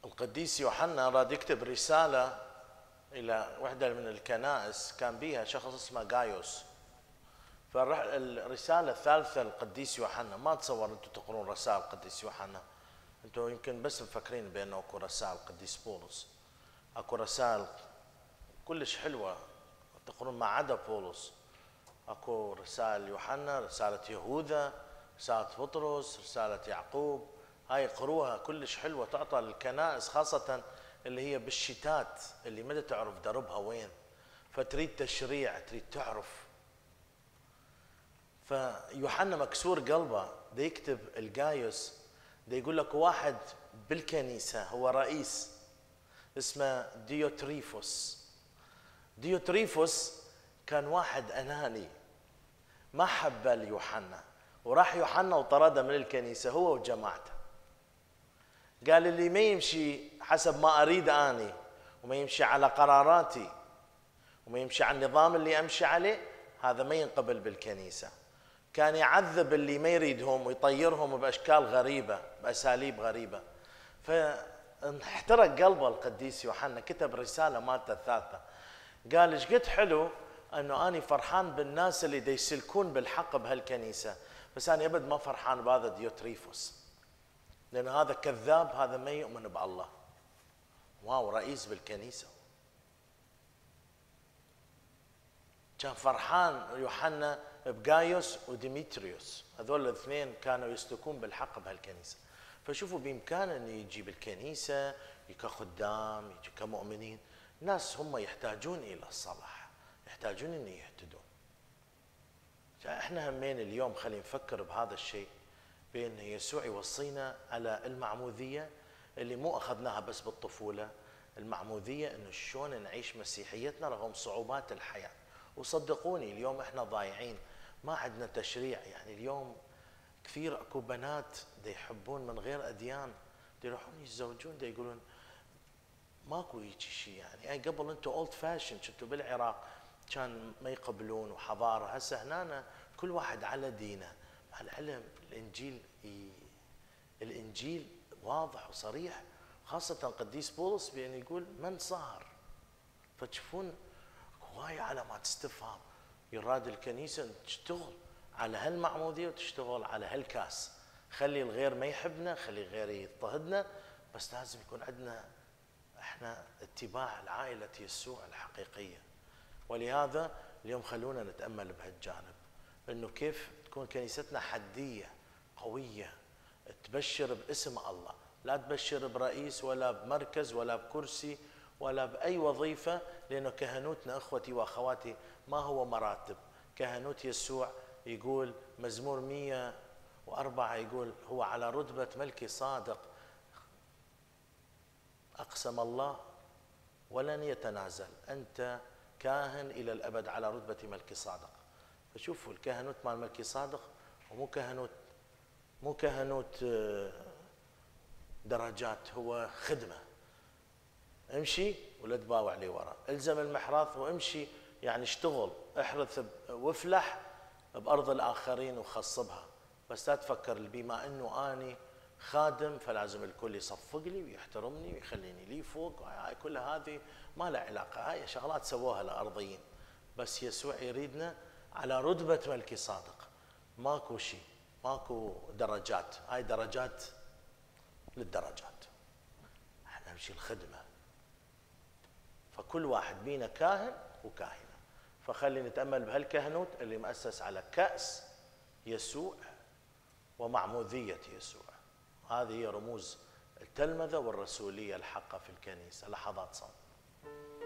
القديس يوحنا راد يكتب رسالة إلى وحدة من الكنائس كان بيها شخص اسمه غايوس. فالرسالة الثالثة للقديس يوحنا، ما تصور أنتم تقرون رسائل القديس يوحنا، أنتم يمكن بس مفكرين بأنه أكو رسائل القديس بولس. أكو رسائل كلش حلوة تقرون ما عدا بولس. أكو رسائل يوحنا، رسالة يهوذا، رسالة بطرس، رسالة يعقوب. هاي اقروها كلش حلوة، تعطى للكنائس خاصة اللي هي بالشتات اللي ما تعرف دربها وين، فتريد تشريع، تريد تعرف. فيوحنا مكسور قلبه دا يكتب الجايوس، دا يقول لك واحد بالكنيسة هو رئيس اسمه ديوتريفوس. ديوتريفوس كان واحد أناني ما حب ليوحنا، وراح يوحنا وطرده من الكنيسة هو وجماعته. قال اللي ما يمشي حسب ما أريد أني، وما يمشي على قراراتي، وما يمشي على النظام اللي أمشي عليه، هذا ما ينقبل بالكنيسة. كان يعذب اللي ما يريدهم ويطيرهم بأشكال غريبة، بأساليب غريبة. فاحترق قلبه القديس يوحنا، كتب رسالة مالته الثالثة، قال ايش قد حلو انه اني فرحان بالناس اللي دا يسلكون بالحق بهالكنيسة، بس انا ابد ما فرحان بهذا ديوتريفوس، لأن هذا كذاب، هذا ما يؤمن بالله. واو، رئيس بالكنيسة. كان فرحان يوحنا بغايوس وديمتريوس، هذول الاثنين كانوا يسلكون بالحق بهالكنيسة. فشوفوا بإمكانه أنه يجي بالكنيسة، يجي كخدام، يجي كمؤمنين، ناس هم يحتاجون إلى الصلاح، يحتاجون أن يهتدون. احنا همين اليوم خلينا نفكر بهذا الشيء، بأن يسوع يوصينا على المعمودية اللي مو أخذناها بس بالطفولة. المعمودية أنه شلون نعيش مسيحيتنا رغم صعوبات الحياة. وصدقوني اليوم احنا ضايعين، ما عندنا تشريع. يعني اليوم كثير اكو بنات دا يحبون من غير أديان، دا يروحون يتزوجون، دا يقولون ماكو هيجي شيء. يعني قبل انتم اولد فاشن، كنتوا بالعراق كان ما يقبلون وحضارة. هسه هنا كل واحد على دينه. مع العلم الإنجيل واضح وصريح، خاصة قديس بولس بأن يقول من صار. فتشوفون هواي علامات استفهام. يراد الكنيسة أن تشتغل على هالمعمودية وتشتغل على هالكاس. خلي الغير ما يحبنا، خلي الغير يضطهدنا، بس لازم يكون عندنا احنا اتباع لعائلة يسوع الحقيقية. ولهذا اليوم خلونا نتأمل بهالجانب، انه كيف تكون كنيستنا حدية قوية، تبشر باسم الله، لا تبشر برئيس ولا بمركز ولا بكرسي ولا بأي وظيفة. لأنه كهنوتنا أخوتي وأخواتي ما هو مراتب. كهنوت يسوع يقول مزمور 104 يقول هو على رتبة ملكي صادق، أقسم الله ولن يتنازل، أنت كاهن إلى الأبد على رتبة ملكي صادق. فشوفوا الكهنوت مال ملكي صادق، ومو كهنوت درجات، هو خدمة. امشي ولا تباوع لي ورا، الزم المحراث وامشي، يعني اشتغل، احرث وافلح بأرض الآخرين وخصبها. بس لا تفكر بما أنه أني خادم فلازم الكل يصفق لي ويحترمني ويخليني لي فوق. هاي كل هذه ما لها علاقة، هاي شغلات سووها الأرضيين. بس يسوع يريدنا على رتبة ملكي صادق. ماكو شيء، ماكو درجات، هاي درجات للدرجات، احنا نمشي الخدمة. فكل واحد بينا كاهن وكاهنة. فخلي نتأمل بهالكهنوت اللي مؤسس على كأس يسوع ومعمودية يسوع. هذه هي رموز التلمذة والرسولية الحقة في الكنيسة. لحظات صمت.